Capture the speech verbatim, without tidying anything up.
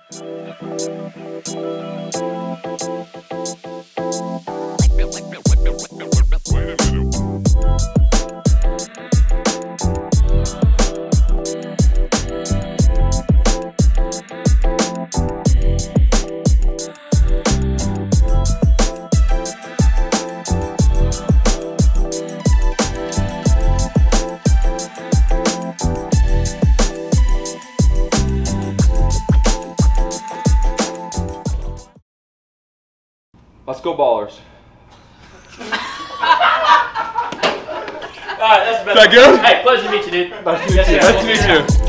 Let's go Ballers. Alright, that's better. Is that good? Hey, pleasure to meet you, dude. Nice to meet you. Nice to meet you.